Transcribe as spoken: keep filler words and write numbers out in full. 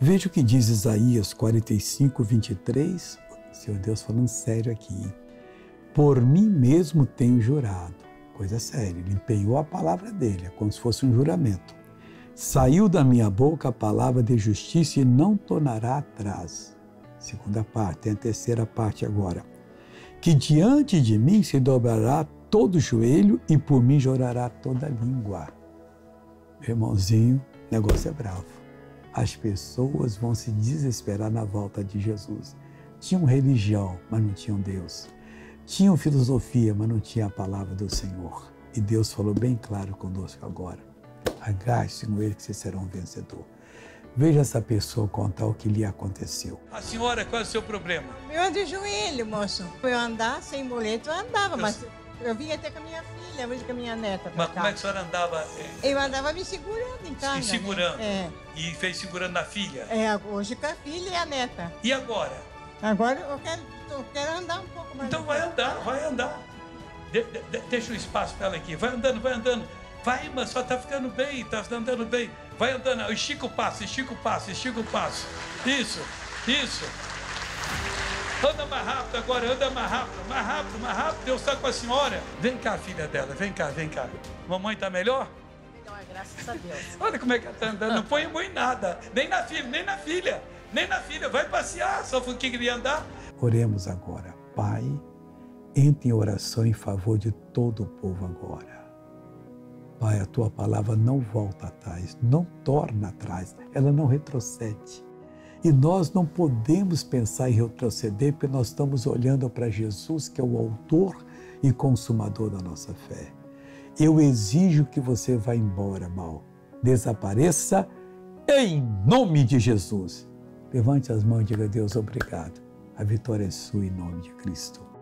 Veja o que diz Isaías quarenta e cinco, vinte e três, Senhor Deus falando sério aqui. Por mim mesmo tenho jurado, coisa séria, ele empenhou a palavra dele, é como se fosse um juramento. Saiu da minha boca a palavra de justiça e não tornará atrás. Segunda parte, tem a terceira parte agora. Que diante de mim se dobrará todo joelho e por mim chorará toda língua. Meu irmãozinho, o negócio é bravo. As pessoas vão se desesperar na volta de Jesus. Tinham religião, mas não tinham Deus. Tinham filosofia, mas não tinha a palavra do Senhor. E Deus falou bem claro conosco agora. Agaste-se com ele que você será um vencedor. Veja essa pessoa contar o que lhe aconteceu. A senhora, qual é o seu problema? Eu ando de joelho, moço. Eu andar sem boleto, eu andava, eu mas sei. Eu vinha até com a minha filha, hoje com a minha neta. Mas como é que a senhora andava? Eu andava me segurando em casa. Se segurando? Né? É. E fez segurando na filha? É, hoje com a filha e a neta. E agora? Agora eu quero, eu quero andar um pouco mais. Então vai andar, vai andar. De, de, deixa um espaço para ela aqui. Vai andando, vai andando. Vai, mas só tá ficando bem, tá andando bem. Vai andando, estica o passo, estica o passo, estica o passo. Isso, isso. Anda mais rápido agora, anda mais rápido, mais rápido, mais rápido. Deus está com a senhora. Vem cá, filha dela, vem cá, vem cá. Mamãe tá melhor? Melhor, graças a Deus. Olha como é que ela tá andando, não põe mãe em nada. Nem na filha, nem na filha, nem na filha. Vai passear, só foi que queria andar. Oremos agora. Pai, entre em oração em favor de todo o povo agora. Pai, a tua palavra não volta atrás, não torna atrás, ela não retrocede. E nós não podemos pensar em retroceder, porque nós estamos olhando para Jesus, que é o autor e consumador da nossa fé. Eu exijo que você vá embora, mal. Desapareça em nome de Jesus. Levante as mãos e diga a Deus obrigado. A vitória é sua em nome de Cristo.